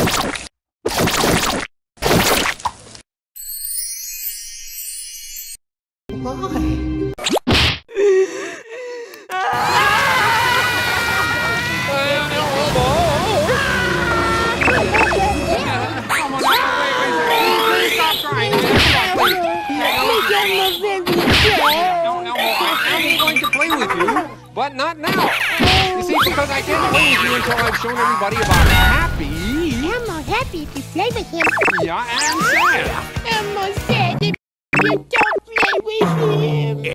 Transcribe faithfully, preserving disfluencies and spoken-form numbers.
But not now. You see, because I can't play with you until I've shown everybody about Happy. Elmo's happy if you play with him. Yeah, and sad. Elmo's sad if you don't play with him.